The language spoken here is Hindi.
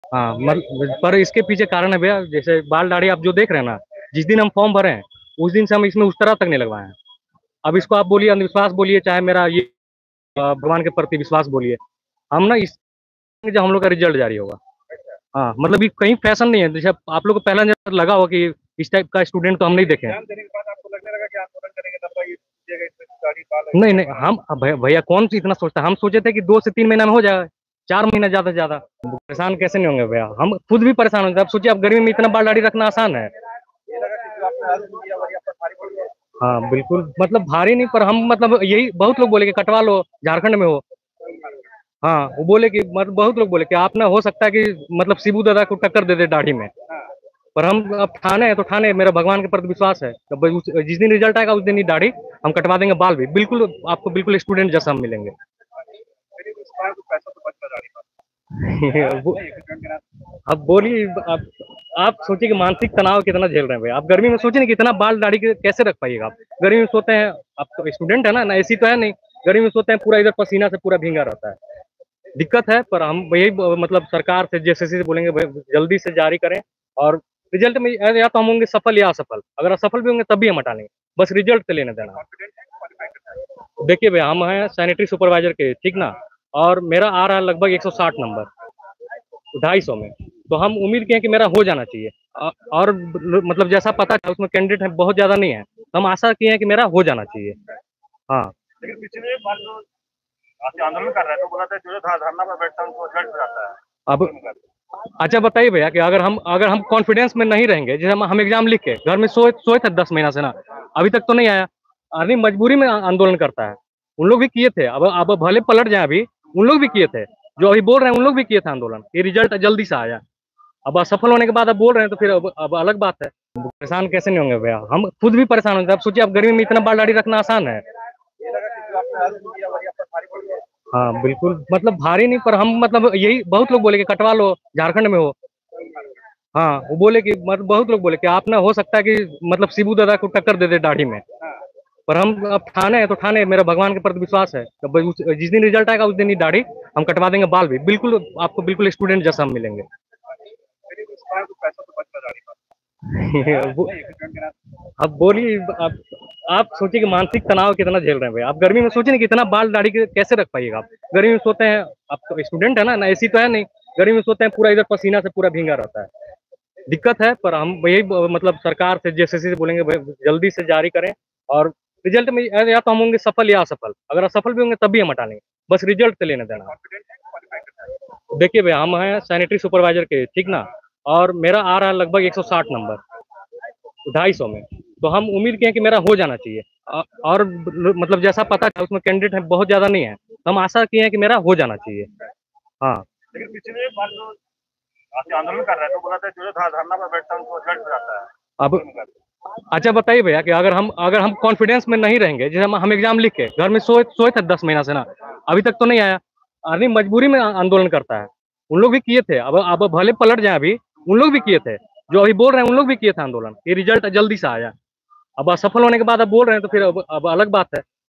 हाँ, पर इसके पीछे कारण है भैया, जैसे बाल दाढ़ी आप जो देख रहे हैं ना, जिस दिन हम फॉर्म भरे हैं उस दिन से हम इसमें उस तरह तक नहीं लगवाए हैं। अब इसको आप बोलिए अंधविश्वास बोलिए, चाहे मेरा ये भगवान के प्रति विश्वास बोलिए, हम ना इस जब हम लोग का रिजल्ट जारी होगा। हाँ, मतलब ये कहीं फैशन नहीं है, जैसे आप लोग को पहला नजर लगा होगा कि इस टाइप का स्टूडेंट तो हम नहीं देखे हैं। नहीं नहीं, हम भैया कौन सी इतना सोचता है, हम सोचे थे कि 2 से 3 महीना में हो जाए, 4 महीना ज्यादा से ज्यादा। परेशान कैसे नहीं होंगे भैया, हम खुद भी परेशान होंगे। अब सोचिए, अब गर्मी में इतना बाल दाढ़ी रखना आसान है। हाँ बिल्कुल, मतलब भारी नहीं, पर हम मतलब यही बहुत लोग बोले कि कटवा लो, झारखंड में हो। हाँ, वो बोले कि मतलब बहुत लोग बोले कि आप ना, हो सकता है कि मतलब शिबू दादा को टक्कर दे दे दाढ़ी में। पर हम अब ठाने हैं तो ठाने, मेरा भगवान के प्रति विश्वास है, तो जिस दिन रिजल्ट आएगा उस दिन ही दाढ़ी हम कटवा देंगे, बाल भी बिल्कुल आपको बिल्कुल स्टूडेंट जैसा हम मिलेंगे। वो- अब बोलिए, आप सोचिए कि मानसिक तनाव कितना झेल रहे हैं भाई। आप गर्मी में सोचिए ना कि इतना बाल दाढ़ी कैसे रख पाइएगा आप। गर्मी में सोते हैं, आप तो स्टूडेंट है ना, ऐसी तो है नहीं। गर्मी में सोते हैं, पूरा इधर पसीना से पूरा भींगा रहता है। दिक्कत है, पर हम यही मतलब सरकार से जैसे से बोलेंगे भाई, जल्दी से जारी करें। और रिजल्ट में या तो हम होंगे सफल या असफल, अगर असफल भी होंगे तब भी हम हटा लेंगे, बस रिजल्ट से लेना देना। देखिए भैया, हम हैं सैनिटरी सुपरवाइजर के, ठीक ना। और मेरा आ रहा है लगभग 160 नंबर 250 में। तो हम उम्मीद किए कि मेरा हो जाना चाहिए। और मतलब जैसा पता था उसमें कैंडिडेट है बहुत ज्यादा नहीं है, तो हम आशा किए हैं कि मेरा हो जाना चाहिए। हाँ। लेकिन पिछले बार जो आप आंदोलन कर रहे थे, तो बोला था जो धरना पर बैठता है उनको रिजल्ट हो जाता है। अब अच्छा बताइए भैया कि अगर हम कॉन्फिडेंस में नहीं रहेंगे, जैसे हम एग्जाम लिख के घर में सोए सोए थे 10 महीना से ना, अभी तक तो नहीं आया। आदमी मजबूरी में आंदोलन करता है। उन लोग भी किए थे, अब भले पलट जाए अभी, उन लोग भी किए थे। जो अभी बोल रहे हैं उन लोग भी किए थे आंदोलन, ये रिजल्ट जल्दी से आया। अब असफल होने के बाद अब बोल रहे हैं तो फिर अब अलग बात है। परेशान कैसे नहीं होंगे भैया, हम खुद भी परेशान होंगे। अब सोचिए, अब गर्मी में इतना बाल दाढ़ी रखना आसान है। हाँ बिल्कुल, मतलब भारी नहीं, पर हम मतलब यही बहुत लोग बोले कि कटवा लो, झारखंड में हो। हाँ, वो बोले कि मतलब बहुत लोग बोले कि आप ना, हो सकता है कि मतलब शिबू दादा को टक्कर दे दे दाढ़ी में। पर हम अब ठाने हैं तो ठाने, मेरा भगवान के प्रति विश्वास है, तो जिस दिन रिजल्ट आएगा उस दिन ही दाढ़ी हम कटवा देंगे, बाल भी बिल्कुल आपको बिल्कुल स्टूडेंट जैसा हम मिलेंगे। वो- अब बोलिए, आप सोचिए कि मानसिक तनाव कितना झेल रहे हैं भाई। आप गर्मी में सोचिए ना कि इतना बाल दाढ़ी कैसे रख पाइएगा आप। गर्मी में सोते हैं, आप तो स्टूडेंट है ना, ऐसी तो है नहीं। गर्मी में सोते हैं, पूरा इधर पसीना से पूरा भींगा रहता है। दिक्कत है, पर हम यही मतलब सरकार से जैसे से बोलेंगे भाई, जल्दी से जारी करें। और रिजल्ट में या तो हम होंगे सफल या असफल, अगर असफल भी होंगे तब भी हम हटा लेंगे, बस रिजल्ट से लेना देना। देखिए भैया, हम हैं सैनिटरी सुपरवाइजर के, ठीक ना। और मेरा आ रहा है लगभग 160 नंबर 250 में। तो हम उम्मीद किए कि मेरा हो जाना चाहिए। और मतलब जैसा पता था उसमें कैंडिडेट है बहुत ज्यादा नहीं है, तो हम आशा किए हैं कि मेरा हो जाना चाहिए। हाँ। लेकिन पिछले बार जो आप आंदोलन कर रहे थे, तो बोला था जो धरना पर बैठता है उनको रिजल्ट हो जाता है। अब अच्छा बताइए भैया कि अगर हम कॉन्फिडेंस में नहीं रहेंगे, जैसे हम एग्जाम लिख के घर में सोए सोए थे 10 महीना से ना, अभी तक तो नहीं आया। आदमी मजबूरी में आंदोलन करता है। उन लोग भी किए थे, अब भले पलट जाए अभी, उन लोग भी किए थे। जो अभी बोल रहे हैं उन लोग भी किए थे आंदोलन, ये रिजल्ट जल्दी से आया। अब असफल होने के बाद अब बोल रहे हैं तो फिर अब अलग बात है।